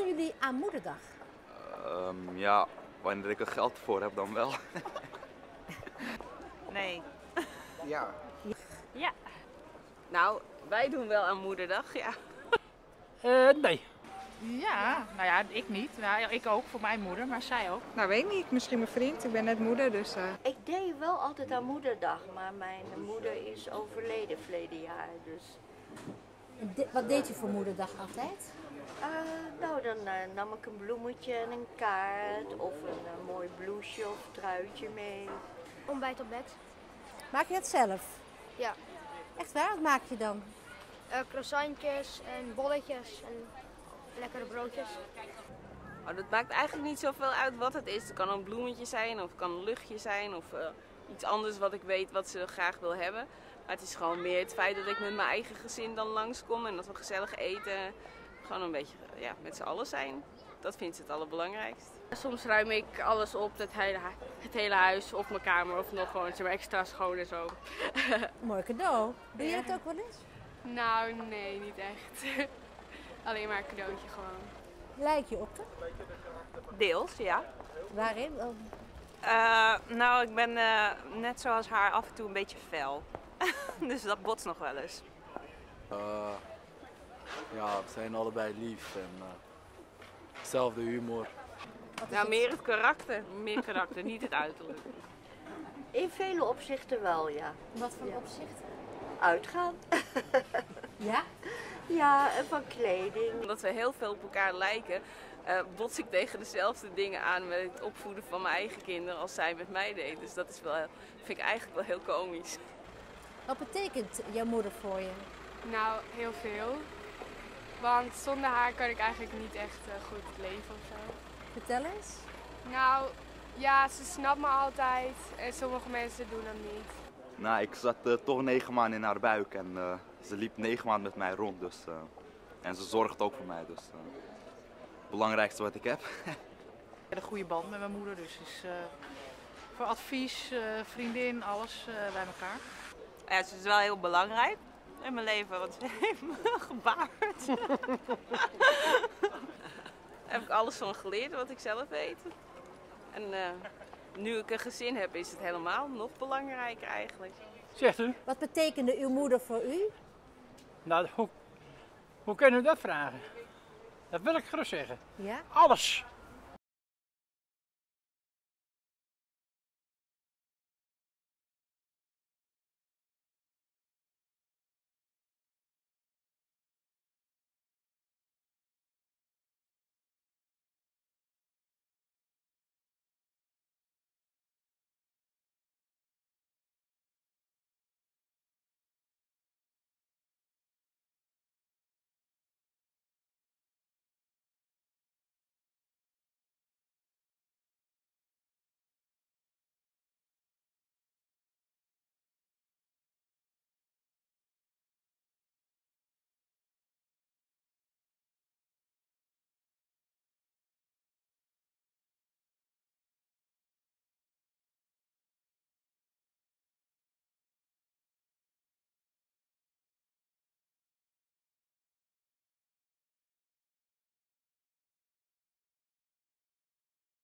doen jullie aan Moederdag? Ja, wanneer ik er geld voor heb dan wel. Nee. Ja. Ja. Nou, wij doen wel aan Moederdag, ja. Nee. Ja, nou ja, ik niet. Nou, ik ook, voor mijn moeder, maar zij ook. Nou, weet ik niet. Misschien mijn vriend. Ik ben net moeder, dus... Ik deed wel altijd aan Moederdag, maar mijn moeder is overleden verleden jaar. Dus... Wat deed je voor Moederdag altijd? Nou, dan nam ik een bloemetje en een kaart of een mooi blouseje of truitje mee. Ontbijt op bed. Maak je het zelf? Ja. Echt waar? Wat maak je dan? Croissantjes en bolletjes en lekkere broodjes. Oh, dat maakt eigenlijk niet zoveel uit wat het is. Het kan een bloemetje zijn of het kan een luchtje zijn of iets anders wat ik weet wat ze graag wil hebben. Maar het is gewoon meer het feit dat ik met mijn eigen gezin dan langskom en dat we gezellig eten. Gewoon een beetje met z'n allen zijn. Dat vindt ze het allerbelangrijkst. Soms ruim ik alles op, het hele huis of mijn kamer of nog gewoon extra schoon en zo. Mooi cadeau. Doe je dat ook wel eens? Nou, nee, niet echt. Alleen maar een cadeautje gewoon. Lijk je op het? Deels, ja. Waarin? Nou, ik ben net zoals haar af en toe een beetje fel. Dus dat botst nog wel eens. Ja, we zijn allebei lief en hetzelfde humor. Nou, meer het karakter. Meer karakter, niet het uiterlijk. In vele opzichten wel, ja. Wat voor opzicht? Uitgaan. Ja? Ja, en van kleding. Omdat we heel veel op elkaar lijken, bots ik tegen dezelfde dingen aan met het opvoeden van mijn eigen kinderen als zij met mij deed. Dus dat is vind ik eigenlijk wel heel komisch. Wat betekent jouw moeder voor je? Nou, heel veel. Want zonder haar kan ik eigenlijk niet echt goed leven of zo. Vertel eens. Nou, ja, ze snapt me altijd en sommige mensen doen dat niet. Nou, ik zat toch 9 maanden in haar buik en ze liep 9 maanden met mij rond. Dus, en ze zorgt ook voor mij. Dus het belangrijkste wat ik heb. Een goede band met mijn moeder, dus is voor advies, vriendin, alles bij elkaar. Ja, ze is wel heel belangrijk in mijn leven, want ze heeft me gebaard. Daar heb ik alles van geleerd wat ik zelf weet. En nu ik een gezin heb, is het helemaal nog belangrijker eigenlijk. Zegt u? Wat betekende uw moeder voor u? Nou, hoe kunnen we dat vragen? Dat wil ik gerust zeggen. Ja? Alles.